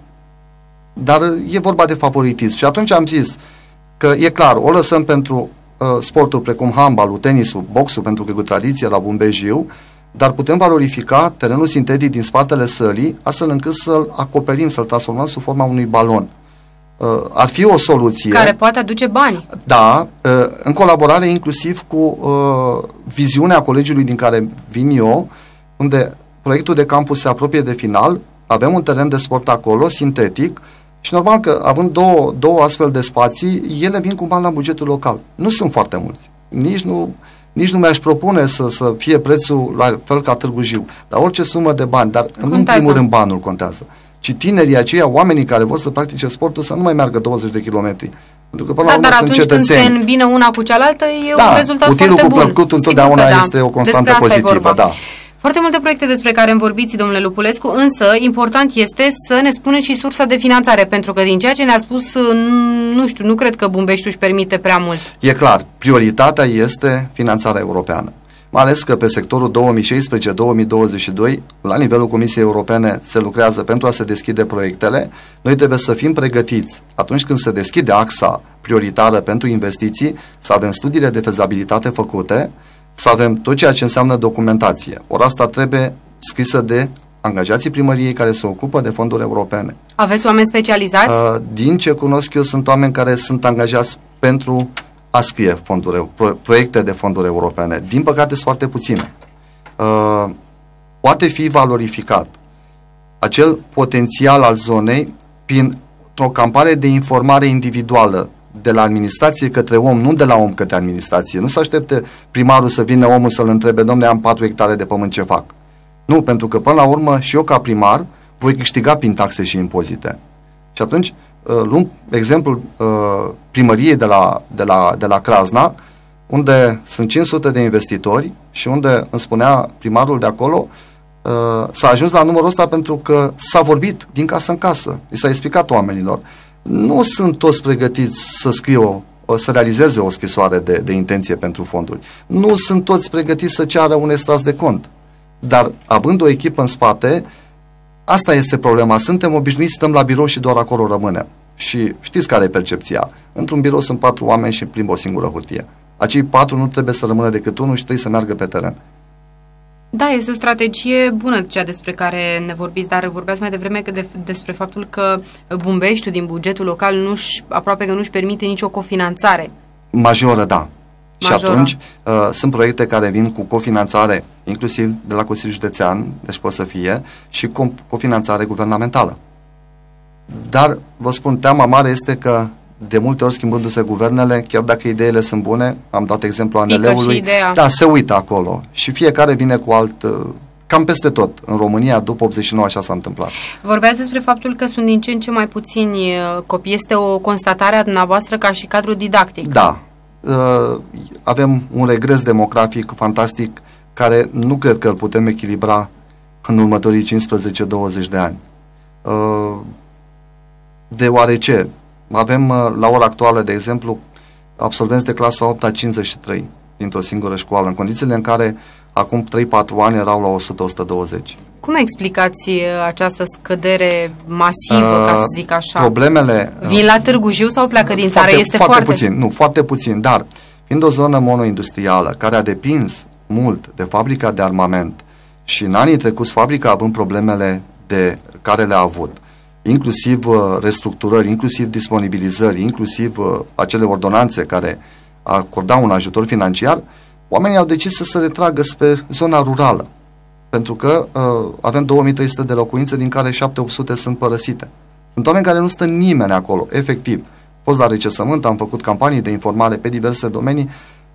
Dar e vorba de favoritism. Și atunci am zis că e clar, o lăsăm pentru uh, sporturi precum handbalul, tenisul, boxul, pentru că e cu tradiție la Bumbejiu, dar putem valorifica terenul sintetic din spatele sălii, astfel încât să-l acoperim, să-l transformăm sub forma unui balon. Uh, ar fi o soluție... Care poate aduce bani. Da, uh, în colaborare inclusiv cu uh, viziunea colegiului din care vin eu, unde proiectul de campus se apropie de final, avem un teren de sport acolo, sintetic, și normal că, având două, două astfel de spații, ele vin cu bani la bugetul local. Nu sunt foarte mulți. Nici nu... Nici nu mi-aș propune să, să fie prețul la fel ca Târgu Jiu, dar orice sumă de bani, dar contează. Nu în primul rând banul contează, ci tinerii aceia, oamenii care vor să practice sportul, să nu mai meargă douăzeci de kilometri. Pentru că până da, la urmă dar sunt atunci cetățeni. Când se îmbină una cu cealaltă, e da, un rezultat utilul foarte bun. Cu plăcut întotdeauna da. este o constantă pozitivă. Da. Foarte multe proiecte despre care îmi vorbiți, domnule Lupulescu, însă important este să ne spuneți și sursa de finanțare, pentru că din ceea ce ne-a spus, nu știu, nu cred că Bumbeștiul își permite prea mult. E clar, prioritatea este finanțarea europeană. Mai ales că pe sectorul două mii șaisprezece două mii douăzeci și doi, la nivelul Comisiei Europene, se lucrează pentru a se deschide proiectele. Noi trebuie să fim pregătiți atunci când se deschide axa prioritară pentru investiții, să avem studiile de fezabilitate făcute, să avem tot ceea ce înseamnă documentație. Ori asta trebuie scrisă de angajații primăriei care se ocupă de fonduri europene. Aveți oameni specializați? Din ce cunosc eu, sunt oameni care sunt angajați pentru a scrie fonduri, proiecte de fonduri europene. Din păcate sunt foarte puține. Poate fi valorificat acel potențial al zonei prin o campanie de informare individuală de la administrație către om, nu de la om către administrație. Nu se aștepte primarul să vină omul să-l întrebe, domnule, am patru hectare de pământ, ce fac? Nu, pentru că până la urmă și eu ca primar voi câștiga prin taxe și impozite. Și atunci luăm exemplul primăriei de la, de, la, de la Crasna, unde sunt cinci sute de investitori și unde îmi spunea primarul de acolo, s-a ajuns la numărul ăsta pentru că s-a vorbit din casă în casă. I s-a explicat oamenilor. Nu sunt toți pregătiți să scrie o, să realizeze o scrisoare de, de intenție pentru fonduri. Nu sunt toți pregătiți să ceară un extras de cont. Dar având o echipă în spate, asta este problema. Suntem obișnuiți, stăm la birou și doar acolo rămânem. Și știți care e percepția. Într-un birou sunt patru oameni și plimbă o singură hârtie. Acei patru nu trebuie să rămână decât unul și trebuie să meargă pe teren. Da, este o strategie bună cea despre care ne vorbiți, dar vorbeați mai devreme că de, despre faptul că Bumbeștiul din bugetul local nu-și, aproape că nu-și permite nicio cofinanțare. Majoră, da. Majoră. Și atunci uh, sunt proiecte care vin cu cofinanțare, inclusiv de la Consiliul Județean, deci pot să fie, și cu cofinanțare guvernamentală. Dar, vă spun, teama mare este că de multe ori schimbându-se guvernele, chiar dacă ideile sunt bune, am dat exemplu A N L-ului, da, se uită acolo și fiecare vine cu alt, cam peste tot. În România, după optzeci și nouă, așa s-a întâmplat. Vorbeați despre faptul că sunt din ce în ce mai puțini copii. Este o constatare a dumneavoastră ca și cadru didactic? Da. Avem un regres demografic fantastic care nu cred că îl putem echilibra în următorii cincisprezece douăzeci de ani. Deoarece avem la ora actuală, de exemplu, absolvenți de clasa a opta cincizeci și trei dintr-o singură școală, în condițiile în care acum trei patru ani erau la o sută la o sută douăzeci. Cum explicați această scădere masivă, uh, ca să zic așa? Problemele... Vin la Târgu Jiu sau pleacă din țară? Este foarte, foarte puțin, nu, foarte puțin, dar fiind o zonă monoindustrială care a depins mult de fabrica de armament și în anii trecuți fabrica având problemele de care le-a avut, inclusiv uh, restructurări, inclusiv disponibilizări, inclusiv uh, acele ordonanțe care acordau un ajutor financiar, oamenii au decis să se retragă spre zona rurală, pentru că uh, avem două mii trei sute de locuințe, din care șapte opt sute sunt părăsite. Sunt oameni care nu stă nimeni acolo, efectiv. Am fost la recensământ, am făcut campanii de informare pe diverse domenii.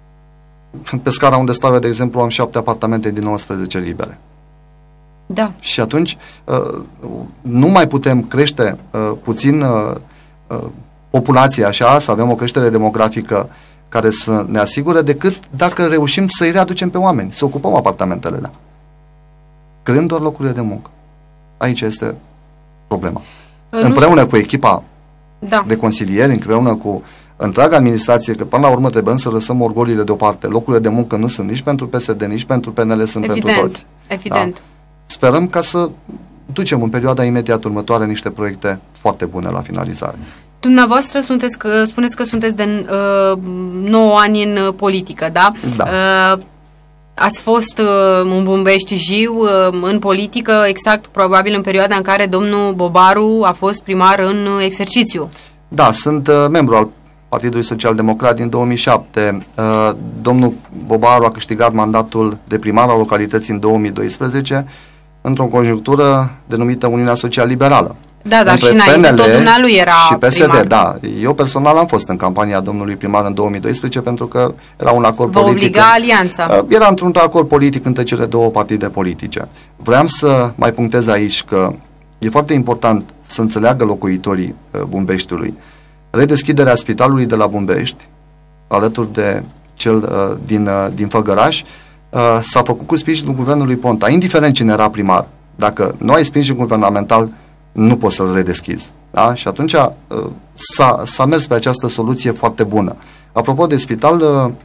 Pe scara unde stau eu, de exemplu, am șapte apartamente din nouăsprezece libere. Da. Și atunci uh, nu mai putem crește uh, puțin uh, uh, populația așa, să avem o creștere demografică care să ne asigure, decât dacă reușim să-i readucem pe oameni, să ocupăm apartamentele alea, creând doar locurile de muncă. Aici este problema. Uh, împreună cu echipa da. de consilieri, împreună cu întreaga administrație, că până la urmă trebuie să lăsăm orgoliile deoparte. Locurile de muncă nu sunt nici pentru P S D, nici pentru P N L, sunt evident, pentru toți. Evident. Da? Sperăm ca să ducem în perioada imediat următoare niște proiecte foarte bune la finalizare. Dumneavoastră sunteți, spuneți că sunteți de uh, nouă ani în politică, da? Da. Uh, ați fost uh, în Bumbești Jiu, uh, în politică, exact, probabil în perioada în care domnul Bobaru a fost primar în exercițiu. Da, sunt uh, membru al Partidului Social Democrat din două mii șapte. Uh, domnul Bobaru a câștigat mandatul de primar al localității în două mii doisprezece, într-o conjunctură denumită Uniunea Social Liberală. Da, dar și înainte tot dumnealui era și P S D, primar. Da. Eu personal am fost în campania domnului primar în două mii doisprezece pentru că era un acord Vă politic. obliga alianța. Era într-un acord politic între cele două partide politice. Vreau să mai punctez aici că e foarte important să înțeleagă locuitorii Bumbeștiului. Redeschiderea spitalului de la Bumbești, alături de cel din, din Făgăraș, s-a făcut cu sprijinul guvernului Ponta, indiferent cine era primar. Dacă nu ai sprijin guvernamental, nu poți să-l redeschizi. Da? Și atunci s-a mers pe această soluție foarte bună. Apropo de spital,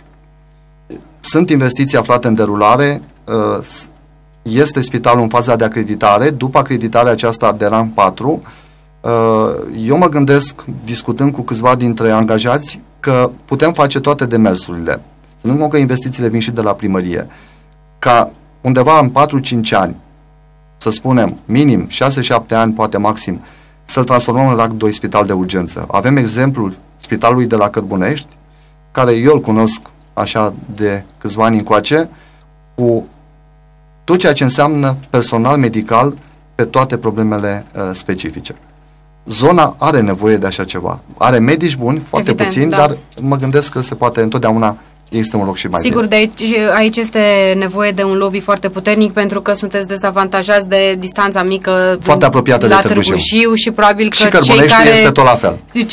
sunt investiții aflate în derulare, este spitalul în faza de acreditare, după acreditarea aceasta de rang patru, eu mă gândesc, discutând cu câțiva dintre angajați, că putem face toate demersurile. Ținând cont că investițiile vin și de la primărie, ca undeva în patru cinci ani, să spunem, minim șase șapte ani, poate maxim, să-l transformăm în rang doi spital de urgență. Avem exemplul spitalului de la Cărbunești, care eu îl cunosc așa de câțiva ani încoace, cu tot ceea ce înseamnă personal medical pe toate problemele uh, specifice. Zona are nevoie de așa ceva. Are medici buni, foarte Evident, puțini, da. dar mă gândesc că se poate întotdeauna, este un loc și mai Sigur, bine. de aici, aici este nevoie de un lobby foarte puternic, pentru că sunteți dezavantajați de distanța mică foarte apropiată la de Târgu Jiu. Jiu și probabil că și cei Cărbunești care... este tot la fel. Zice,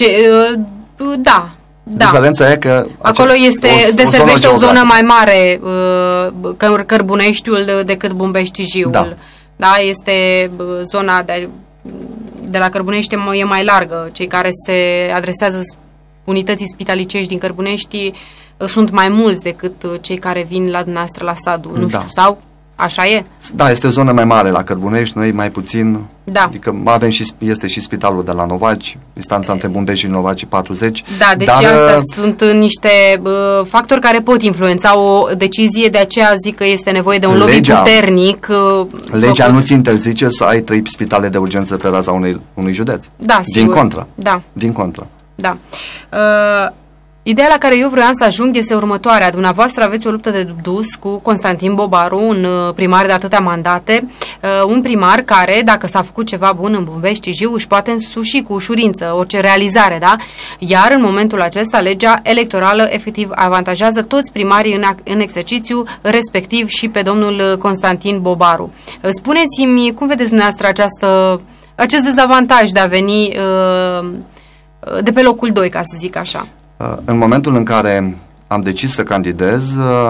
uh, da. Da. Diferența e că acolo este, o, deservește o zonă, o zonă mai mare uh, Căr Cărbuneștiul decât Bumbești Jiul. Da. Da, este uh, zona de, de la Cărbunești e mai largă. Cei care se adresează unității spitalicești din Cărbunești uh, sunt mai mulți decât uh, cei care vin la dumneavoastră la Sadu. Nu da. știu, sau așa e? Da, este o zonă mai mare la Cărbunești, noi mai puțin. Da. Adică avem și, este și spitalul de la Novaci, distanța între Bumbești și Novaci patruzeci. Da, deci dar, astea sunt niște uh, factori care pot influența o decizie, de aceea zic că este nevoie de un lobby legea, puternic. Uh, legea făcut... nu-ți interzice să ai trei spitale de urgență pe raza unui, unui județ. Da, Din sigur. contră. Da. Din contră. Da. Uh, Ideea la care eu vreau să ajung este următoarea. Dumneavoastră aveți o luptă de dus cu Constantin Bobaru, un primar de atâtea mandate, un primar care, dacă s-a făcut ceva bun în Bumbești Jiu, își poate însuși cu ușurință orice realizare, da? Iar în momentul acesta, legea electorală efectiv avantajează toți primarii în, în exercițiu, respectiv și pe domnul Constantin Bobaru. Spuneți-mi, cum vedeți dumneavoastră această, acest dezavantaj de a veni de pe locul doi, ca să zic așa? În momentul în care am decis să candidez,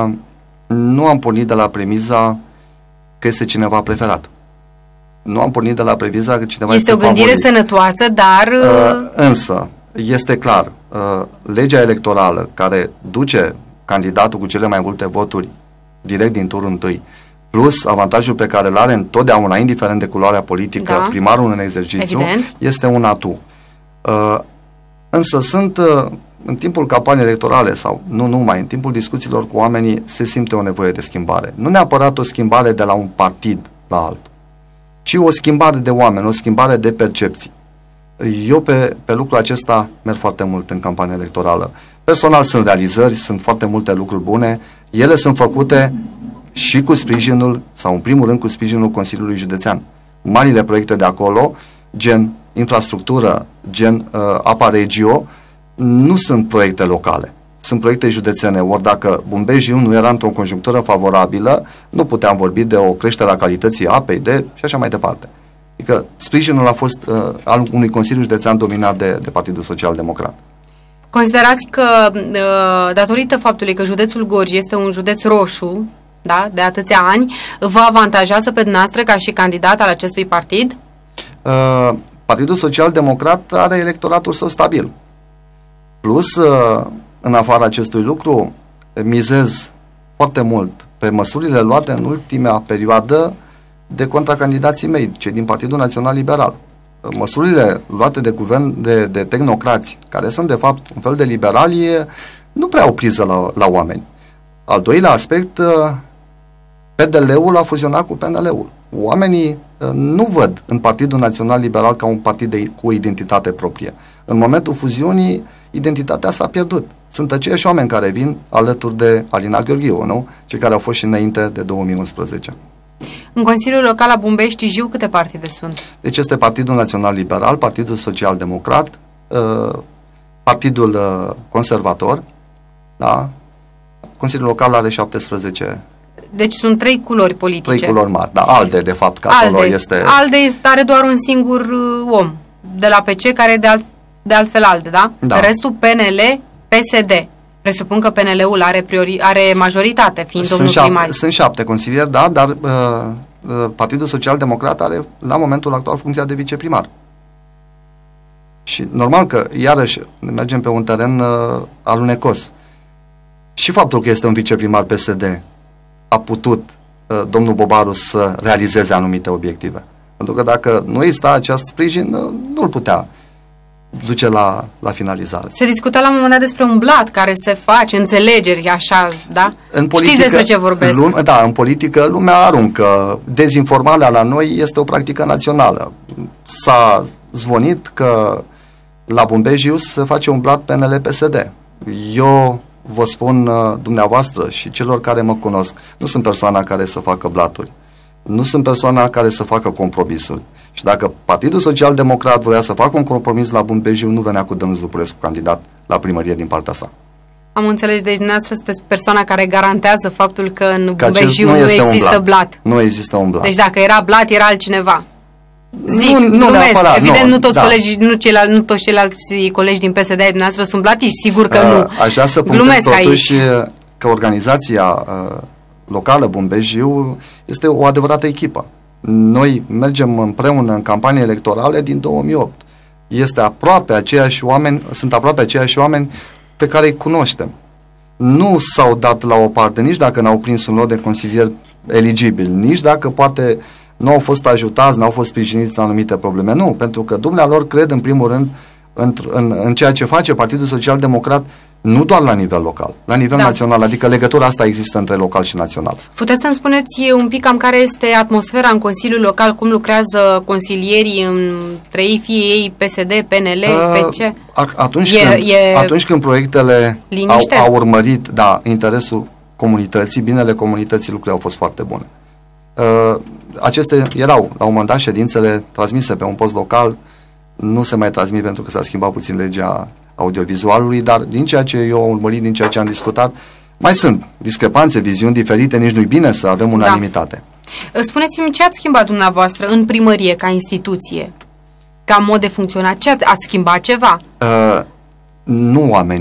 nu am pornit de la premiza că este cineva preferat. Nu am pornit de la premiza că cineva este Este o gândire favorit. sănătoasă, dar... Însă, este clar, uh, legea electorală care duce candidatul cu cele mai multe voturi direct din turul întâi, plus avantajul pe care îl are întotdeauna, indiferent de culoarea politică, da. primarul în exercițiu, evident, este un atu. Uh, însă sunt, uh, în timpul campaniei electorale, sau nu numai, în timpul discuțiilor cu oamenii, se simte o nevoie de schimbare. Nu neapărat o schimbare de la un partid la altul, ci o schimbare de oameni, o schimbare de percepții. Eu pe, pe lucrul acesta merg foarte mult în campania electorală. Personal sunt realizări, sunt foarte multe lucruri bune, ele sunt făcute și cu sprijinul, sau în primul rând cu sprijinul Consiliului Județean. Marile proiecte de acolo, gen infrastructură, gen uh, apa regio, nu sunt proiecte locale, sunt proiecte județene, ori dacă Bumbejiu nu era într-o conjunctură favorabilă, nu puteam vorbi de o creștere a calității apei, de și așa mai departe. Adică sprijinul a fost uh, al unui Consiliu Județean dominat de, de Partidul Social Democrat. Considerați că, uh, datorită faptului că județul Gorj este un județ roșu, da, de atâția ani, vă avantajează pe dumneavoastră ca și candidat al acestui partid? Uh, Partidul Social Democrat are electoratul său stabil. Plus, uh, în afara acestui lucru, mizez foarte mult pe măsurile luate în ultima perioadă de contracandidații mei, cei din Partidul Național Liberal. Măsurile luate de guvern de, de tehnocrați, care sunt de fapt un fel de liberali, nu prea au priză la, la oameni. Al doilea aspect, P D L-ul a fuzionat cu P N L-ul. Oamenii nu văd în Partidul Național Liberal ca un partid de, cu identitate proprie. În momentul fuziunii, identitatea s-a pierdut. Sunt aceiași oameni care vin alături de Alina Gheorghiu, nu? Cei care au fost și înainte de două mii unsprezece. În Consiliul Local la Bumbești-Jiu câte partide sunt? Deci este Partidul Național Liberal, Partidul Social Democrat, uh, Partidul uh, Conservator, da? Consiliul Local are șaptesprezece. Deci sunt trei culori politice. Trei culori mari, da. ALDE, de fapt, că acolo este... ALDE are doar un singur uh, om, de la P C, care e de, alt, de altfel ALDE, da? da? Restul P N L, P S D. Presupun că P N L-ul are, priori, are majoritate, fiind sunt domnul șapte, primar. Sunt șapte consilieri, da, dar uh, uh, Partidul Social Democrat are, la momentul actual, funcția de viceprimar. Și normal că, iarăși, mergem pe un teren uh, alunecos. Și faptul că este un viceprimar P S D a putut uh, domnul Bobaru să realizeze anumite obiective. Pentru că dacă nu exista acest sprijin, uh, nu-l putea duce la, la finalizare. Se discuta la un moment dat despre un blat care se face, înțelegeri, așa, da? În politică, știți despre ce vorbesc? Lume, da, în politică lumea aruncă. Dezinformarea la noi este o practică națională. S-a zvonit că la Bumbejiu se face un blat P N L P S D. Eu vă spun dumneavoastră și celor care mă cunosc, nu sunt persoana care să facă blaturi. Nu sunt persoana care să facă compromisuri. Și dacă Partidul Social Democrat vrea să facă un compromis la Bumbejiu, nu venea cu Dănuț Lupurescu candidat la primărie din partea sa. Am înțeles, deci dumneavoastră sunteți persoana care garantează faptul că în Bumbejiu nu, nu există blat. blat. Nu există un blat. Deci dacă era blat, era altcineva. Zic, nu, nu neapărat, evident, nu, nu toți da. colegii, nu, ceilalți, nu toți ceilalți colegi din P S D ai dumneavoastră sunt blatiști, sigur că uh, nu. Aș vrea să punctez totuși aici că organizația uh, locală Bumbejiu este o adevărată echipă. Noi mergem împreună în campanii electorale din două mii opt. Este aproape aceiași oameni, sunt aproape aceiași oameni pe care îi cunoaștem. Nu s-au dat la o parte, nici dacă n-au prins un lot de consilieri eligibil, nici dacă poate nu au fost ajutați, n-au fost sprijiniți la anumite probleme. Nu, pentru că dumnealor cred în primul rând în, în, în ceea ce face Partidul Social Democrat, nu doar la nivel local, la nivel da. național, adică legătura asta există între local și național. Puteți să-mi spuneți un pic cam care este atmosfera în Consiliul Local, cum lucrează consilierii între ei, fie ei P S D, P N L, uh, P C? Atunci, e, când, e atunci când proiectele au, au urmărit da, interesul comunității, binele comunității, lucrurile au fost foarte bune. Uh, aceste erau, la un moment dat, ședințele transmise pe un post local, nu se mai transmit pentru că s-a schimbat puțin legea audiovizualului, dar din ceea ce eu am urmărit, din ceea ce am discutat, mai sunt discrepanțe, viziuni diferite, nici nu-i bine să avem unanimitate. Da. Spuneți-mi, ce ați schimbat dumneavoastră în primărie ca instituție, ca mod de funcționare? Ce ați schimbat ceva? Uh, nu oamenii,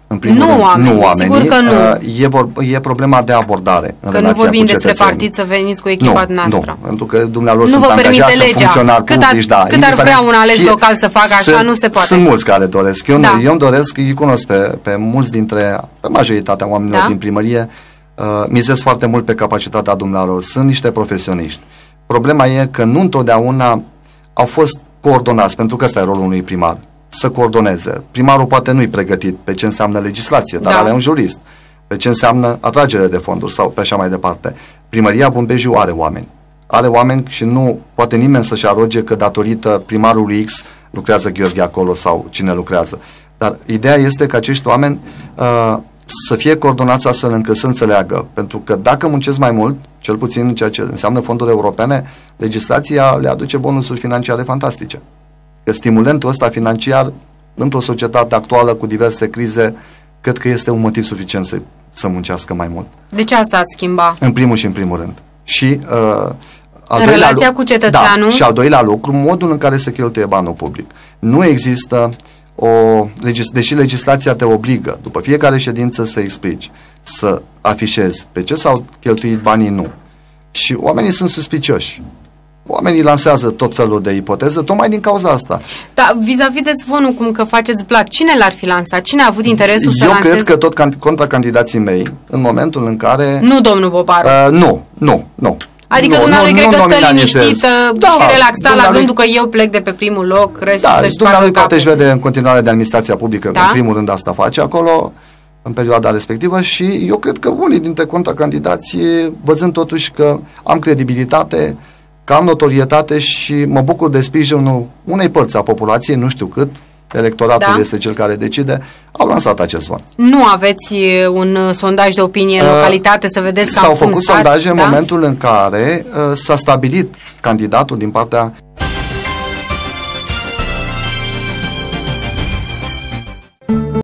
În primul nu rând, oamenii, nu oamenii, sigur că nu. E, vor, e problema de abordare în că nu vorbim despre cetățenii. partid să veniți cu echipa nu, noastră. Nu, pentru că dumneavoastră nu sunt vă permite angajați, legea. funcționari Cât, publici, ar, da. cât ar vrea un ales fie, local să facă așa, sunt, nu se poate. Sunt mulți care doresc. Eu, da. nu, eu îmi doresc, îi cunosc pe, pe mulți dintre, pe majoritatea oamenilor da? din primărie, uh, mizez foarte mult pe capacitatea dumnealor. Sunt niște profesioniști. Problema e că nu întotdeauna au fost coordonați, pentru că ăsta e rolul unui primar, să coordoneze. Primarul poate nu-i pregătit pe ce înseamnă legislație, dar da. are un jurist, pe ce înseamnă atragere de fonduri sau pe așa mai departe. Primăria Bumbejiu are oameni. Are oameni și nu poate nimeni să-și aroge că datorită primarului X lucrează Gheorghe acolo sau cine lucrează. Dar ideea este că acești oameni uh, să fie coordonați astfel încât să înțeleagă. Pentru că dacă muncesc mai mult, cel puțin în ceea ce înseamnă fonduri europene, legislația le aduce bonusuri financiare fantastice. Că stimulentul ăsta financiar, într-o societate actuală cu diverse crize, cred că este un motiv suficient să, să muncească mai mult. De ce asta ați schimba? În primul și în primul rând. Și uh, al în relația lucru, cu cetățeanul? Da, și al doilea lucru, modul în care se cheltuie banul public. Nu există o, deși legislația te obligă, după fiecare ședință să explici, să afișezi pe ce s-au cheltuit banii, nu. Și oamenii sunt suspicioși. Oamenii lansează tot felul de ipoteze, tocmai din cauza asta. Da, vis-a-vis de zvonul cum că faceți blat, cine l-ar fi lansat? Cine a avut interesul să Eu lanseze? cred că tot contracandidații mei, în momentul în care... Nu, domnul Bobaru. Uh, nu, nu, nu. Adică nu, dumnealui nu, cred nu că stă liniștită da, și relaxat dumnealui... la gândul că eu plec de pe primul loc, restul da, să-și dumnealui facă poate își vede în continuare de administrația publică, da? că în primul rând asta face acolo, în perioada respectivă, și eu cred că unii dintre contracandidații, văzând totuși că am credibilitate, că am notorietate și mă bucur de sprijinul unei părți a populației, nu știu cât, electoratul da? este cel care decide, au lansat acest zvon. Nu aveți un sondaj de opinie în uh, localitate să vedeți că s-au făcut sondaje da? în momentul în care uh, s-a stabilit candidatul din partea